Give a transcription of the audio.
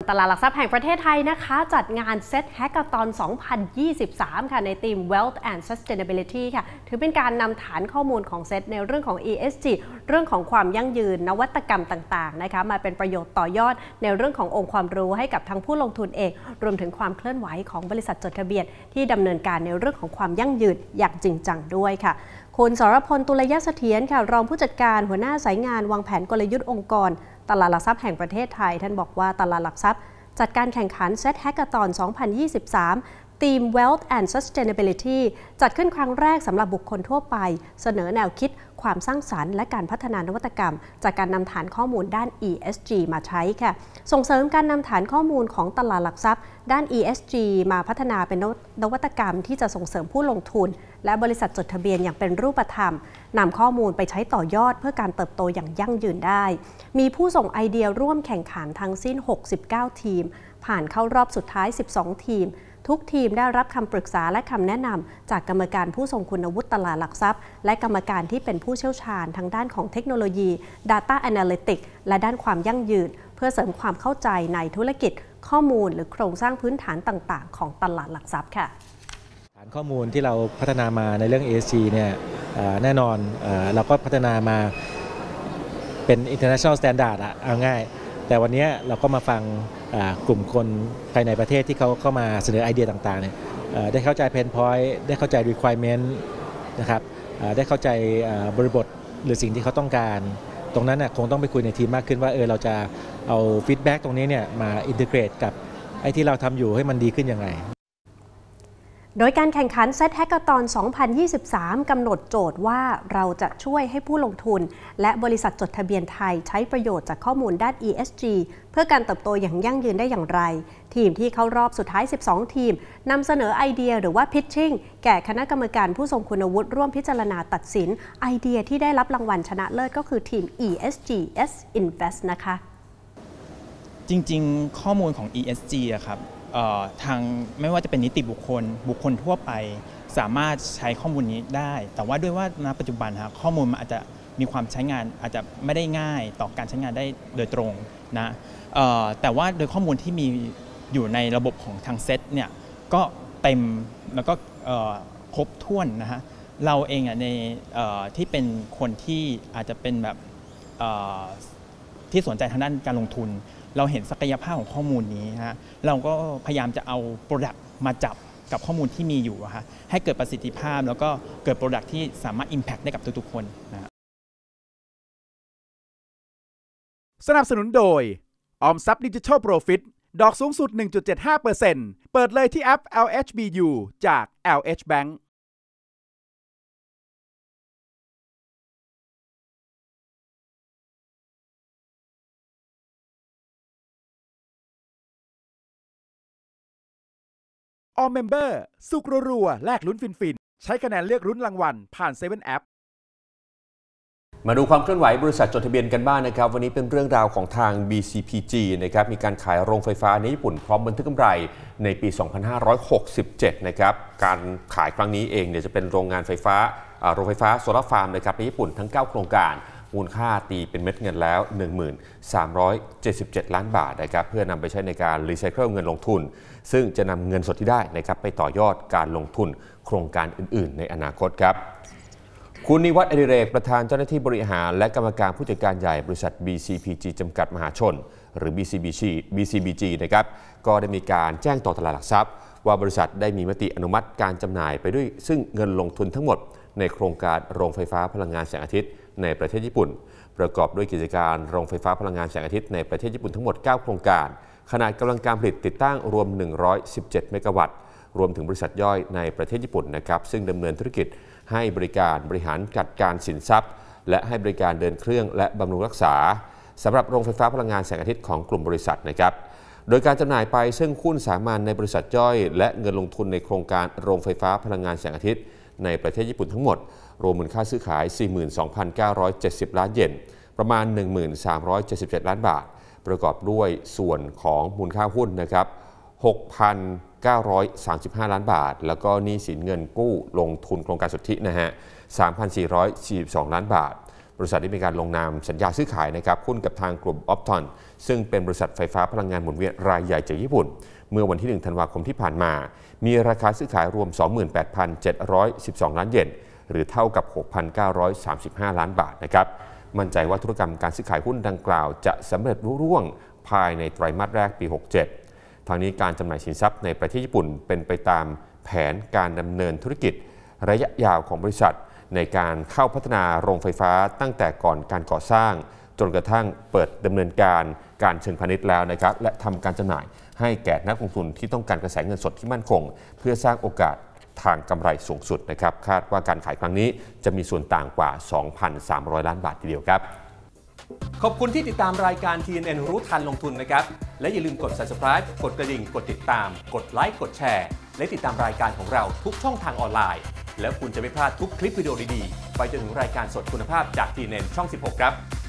ตลาดหลักทรัพย์แห่งประเทศไทยนะคะจัดงาน SET Hackathon 2023 ค่ะในธีม Wealth and Sustainability ค่ะถือเป็นการนำฐานข้อมูลของ SET ในเรื่องของ ESG เรื่องของความยั่งยืนนวัตกรรมต่างๆนะคะมาเป็นประโยชน์ต่อยอดในเรื่องขององค์ความรู้ให้กับทั้งผู้ลงทุนเองรวมถึงความเคลื่อนไหวของบริษัทจดทะเบียนที่ดำเนินการในเรื่องของความยั่งยืนอย่างจริงจังด้วยค่ะคุณสรพล ตุลยเสถียรค่ะรองผู้จัดการหัวหน้าสายงานวางแผนกลยุทธ์องค์กรตลาดหลักทรัพย์แห่งประเทศไทยท่านบอกว่าตลาดหลักทรัพย์จัดการแข่งขัน SET Hackathon 2023 ธีม Wealth and Sustainability จัดขึ้นครั้งแรกสำหรับบุคคลทั่วไปเสนอแนวคิดความสร้างสรรค์และการพัฒนานวัตกรรมจากการนำฐานข้อมูลด้าน ESG มาใช้ค่ะส่งเสริมการนำฐานข้อมูลของตลาดหลักทรัพย์ด้าน ESG มาพัฒนาเป็นนวัตกรรมที่จะส่งเสริมผู้ลงทุนและบริษัทจดทะเบียนอย่างเป็นรูปธรรมนำข้อมูลไปใช้ต่อยอดเพื่อการเติบโตอย่างยั่งยืนได้มีผู้ส่งไอเดียร่วมแข่งขันทั้งสิ้น69ทีมผ่านเข้ารอบสุดท้าย12ทีมทุกทีมได้รับคำปรึกษาและคำแนะนำจากกรรมการผู้ทรงคุณวุฒิตลาดหลักทรัพย์และกรรมการที่เป็นผู้เชี่ยวชาญทางด้านของเทคโนโลยี Data Analytics และด้านความยั่งยืนเพื่อเสริมความเข้าใจในธุรกิจข้อมูลหรือโครงสร้างพื้นฐานต่างๆของตลาดหลักทรัพย์ค่ะฐานข้อมูลที่เราพัฒนามาในเรื่อง ESG เนี่ยแน่นอนเราก็พัฒนามาเป็น international standard เอาง่ายแต่วันนี้เราก็มาฟังกลุ่มคนภายในประเทศที่เขาเข้ามาเสนอไอเดียต่างๆเนี่ยได้เข้าใจ pain point ได้เข้าใจ requirement นะครับได้เข้าใจบริบทหรือสิ่งที่เขาต้องการตรงนั้นคงต้องไปคุยในทีมมากขึ้นว่าเราจะเอาฟีดแบ็กตรงนี้เนี่ยมาอินทิเกรตกับไอ้ที่เราทำอยู่ให้มันดีขึ้นยังไงโดยการแข่งขัน SET Hackathon 2023 กำหนดโจทย์ว่าเราจะช่วยให้ผู้ลงทุนและบริษัทจดทะเบียนไทยใช้ประโยชน์จากข้อมูลด้าน ESG เพื่อการเติบโตอย่างยั่งยืนได้อย่างไรทีมที่เข้ารอบสุดท้าย12ทีมนำเสนอไอเดียหรือว่า pitching แก่คณะกรรมการผู้ทรงคุณวุฒิร่วมพิจารณาตัดสินไอเดียที่ได้รับรางวัลชนะเลิศก็คือทีม ESGS Invest นะคะจริงๆข้อมูลของ ESG อะครับทางไม่ว่าจะเป็นนิติบุคคลทั่วไปสามารถใช้ข้อมูลนี้ได้แต่ว่าด้วยว่าณปัจจุบันข้อมูลมันอาจจะมีความใช้งานอาจจะไม่ได้ง่ายต่อการใช้งานได้โดยตรงนะแต่ว่าโดยข้อมูลที่มีอยู่ในระบบของทางเซตเนี่ยก็เต็มแล้วก็ครบถ้วนนะฮะเราเองในที่เป็นคนที่อาจจะเป็นแบบที่สนใจทางด้านการลงทุนเราเห็นศักยภาพของข้อมูลนี้ฮะเราก็พยายามจะเอา Product มาจับกับข้อมูลที่มีอยู่ฮะให้เกิดประสิทธิภาพแล้วก็เกิด Product ที่สามารถ Impact ได้กับทุกๆคนนะสนับสนุนโดยออมทรัพย์ดิจิทัลโปรฟิตดอกสูงสุด 1.75% เปิดเลยที่แอป LHBU จาก LH Bank All Member สุกรัวๆแลกลุ้นฟินๆใช้คะแนนเลือกลุ้นรางวัลผ่าน7 App มาดูความเคลื่อนไหวบริษัทจดทะเบียนกันบ้างนะครับวันนี้เป็นเรื่องราวของทาง BCPG นะครับมีการขายโรงไฟฟ้าในญี่ปุ่นพร้อมบันทึกกำไรในปี 2567 นะครับการขายครั้งนี้เองเนี่ยจะเป็นโรงไฟฟ้าโซลาร์ฟาร์มนะครับในญี่ปุ่นทั้ง9โครงการมูลค่าตีเป็นเม็ดเงินแล้ว 1377 ล้านบาทนะครับเพื่อนำไปใช้ในการรีไซเคิลเงินลงทุนซึ่งจะนำเงินสดที่ได้นะครับไปต่อยอดการลงทุนโครงการอื่นๆในอนาคตครับคุณนิวัฒน์ อดิเรกประธานเจ้าหน้าที่บริหารและกรรมการผู้จัดการใหญ่บริษัท BCPG จำกัดมหาชนหรือ BCBG นะครับก็ได้มีการแจ้งต่อตลาดหลักทรัพย์ว่าบริษัทได้มีมติอนุมัติการจำหน่ายไปด้วยซึ่งเงินลงทุนทั้งหมดในโครงการโรงไฟฟ้าพลังงานแสงอาทิตย์ในประเทศญี่ปุ่นประกอบด้วยกิจการโรงไฟฟ้าพลังงานแสงอาทิตย์ในประเทศญี่ปุ่นทั้งหมด9โครงการขนาดกำลังการผลิตติดตั้งรวม117เมกะวัตต์รวมถึงบริษัทย่อยในประเทศญี่ปุ่นนะครับซึ่งดำเนินธุรกิจให้บริการบริหารจัดการสินทรัพย์และให้บริการเดินเครื่องและบำรุงรักษาสำหรับโรงไฟฟ้าพลังงานแสงอาทิตย์ของกลุ่มบริษัทนะครับโดยการจำหน่ายไปซึ่งหุ้นสามัญในบริษัทย่อยและเงินลงทุนในโครงการโรงไฟฟ้าพลังงานแสงอาทิตย์ในประเทศญี่ปุ่นทั้งหมดรวมมูลค่าซื้อขาย 42,970 ล้านเยนประมาณ 1377 ล้านบาทประกอบด้วยส่วนของมูลค่าหุ้นนะครับ 6,935 ล้านบาทแล้วก็หนี้สินเงินกู้ลงทุนโครงการสุทธินะฮะ 3,442 ล้านบาทบริษัทได้มีการลงนามสัญญาซื้อขายนะครับหุ้นกับทางกลุ่ม Opton ซึ่งเป็นบริษัทไฟฟ้าพลังงานหมุนเวียนรายใหญ่จากญี่ปุ่นเมื่อวันที่ 1 ธันวาคมที่ผ่านมามีราคาซื้อขายรวม 28,712 ล้านเยนหรือเท่ากับ 6,935 ล้านบาทนะครับมั่นใจว่าธุรกรรมการซื้อขายหุ้นดังกล่าวจะสำเร็จรุ่งเรืองภายในไตรมาสแรกปี 67 ทางนี้การจำหน่ายสินทรัพย์ในประเทศญี่ปุ่นเป็นไปตามแผนการดำเนินธุรกิจระยะยาวของบริษัทในการเข้าพัฒนาโรงไฟฟ้าตั้งแต่ก่อนการก่อสร้างจนกระทั่งเปิดดำเนินการเชิงพาณิชย์แล้วนะครับและทำการจำหน่ายให้แก่นักลงทุนที่ต้องการกระแสเงินสดที่มั่นคงเพื่อสร้างโอกาสทางกำไรสูงสุดนะครับคาดว่าการขายครั้งนี้จะมีส่วนต่างกว่า 2,300 ล้านบาททีเดียวครับขอบคุณที่ติดตามรายการ TNN รู้ทันลงทุนนะครับและอย่าลืมกด Subscribe กดกระดิ่งกดติดตามกดไลค์กดแชร์และติดตามรายการของเราทุกช่องทางออนไลน์แล้วคุณจะไม่พลาดทุกคลิปวิดีโอดีๆไปจนถึงรายการสดคุณภาพจาก TNN ช่อง 16 ครับ